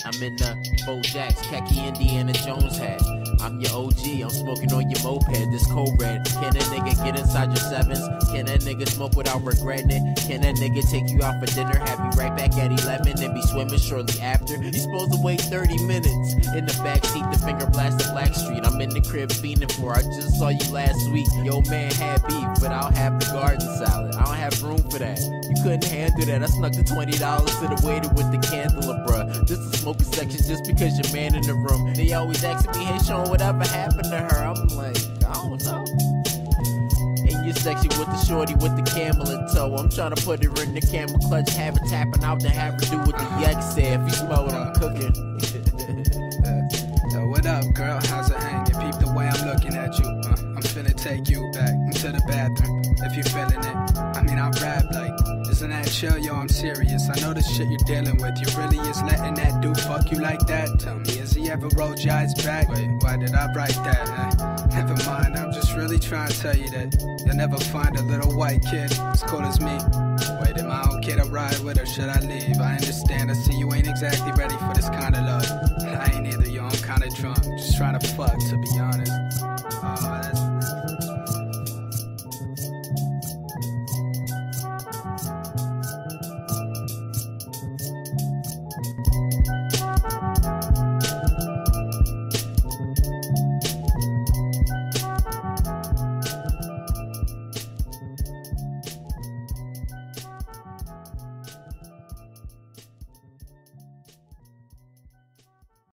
I'm in the Bojack's, khaki Indiana Jones hat. I'm your OG, I'm smoking on your moped, this cold red. Can a nigga get inside your sevens? Can a nigga smoke without regretting it? Can a nigga take you out for dinner, have you right back at 11 and be swimming shortly after? You supposed to wait 30 minutes in the backseat, the finger blast of Blackstreet. I'm in the crib fiending for, I just saw you last week. Yo man had beef, but I don't have the garden salad. I don't have room for that. You couldn't handle that. I snuck the $20 to the waiter with the candle, bruh. This is smoking section just because your man in the room. They always asking me, hey Sean, whatever happened to her? I'm like, I don't know. In your section with the shorty with the camel in tow, I'm trying to put her in the camel clutch, have her tapping out, then have her do what the yak said. If you smell what I'm cooking. Yo, what up, girl? How's it hanging? Peep the way I'm looking at you. I'm finna take you back into the bathroom if you're feeling it. I mean, I rap like, isn't that chill? Yo, I'm serious. I know the shit you're dealing with. You really is letting that dude fuck you like that? Tell me, has he ever rolled your eyes back? Wait, why did I write that? Never mind, I'm just really trying to tell you that you'll never find a little white kid as cool as me. Wait, am I okay to ride with or should I leave? I understand, I see you ain't exactly ready for this kind of love. I ain't either, yo, I'm kinda drunk. Just trying to fuck, to be honest. Oh,